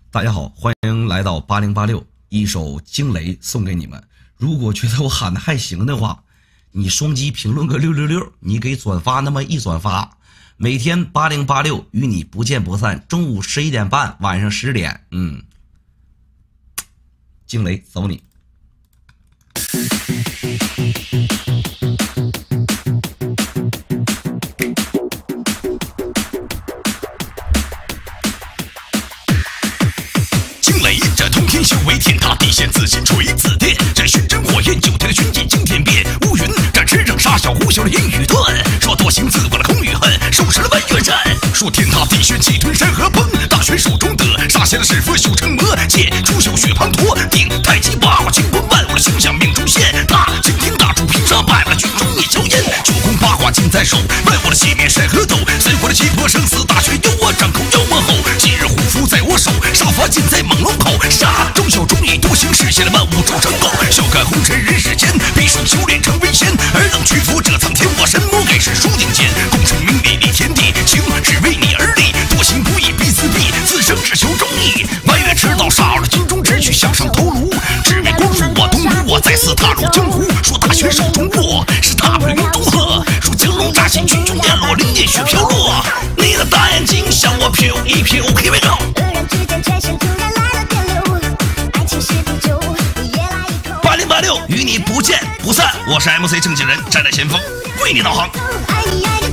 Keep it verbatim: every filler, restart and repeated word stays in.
大家好，欢迎来到八零八六，一首惊雷送给你们。如果觉得我喊的还行的话，你双击评论个六六六，你给转发那么一转发。每天八零八六与你不见不散，中午十一点半，晚上十点，嗯，惊雷走你。 这通天修为，天塌地陷，自信锤自电。这巡真火焰，九天的军纪惊天变。乌云展翅扔杀小虎，修了阴雨盾。说多行自过了空与恨，收拾了弯月阵。说天塌地陷，气吞山河崩。大权手中得，杀下了弑父修成魔。剑出手血滂沱，定太极八卦金光万物的形象命中现。大擎天大柱平沙败了军中灭硝烟。九宫八卦尽在手，万物的熄灭山河斗。三国的气魄生死大权由我掌控妖魔吼。今日虎符在我手，杀伐尽在猛龙口。杀忠孝忠义多行，实现了万物铸成构。笑看红尘人世间，必胜修炼成为仙。尔等屈服这苍天，我神魔盖世数顶尖。功成名利立天地，情只为你而立。多行不义必自毙，自生只求忠义。弯月迟到杀了军中，只许向上头颅。只为光复我东吴，我再次踏入江湖。说大权手中握，是踏不了云中鹤。说江龙乍现，群雄艳落，凌烟雪飘落。你的大眼睛向我瞟一瞟 ，Here we go。八零八六与你不见不散，我是 M C 正经人，站在前锋为你导航。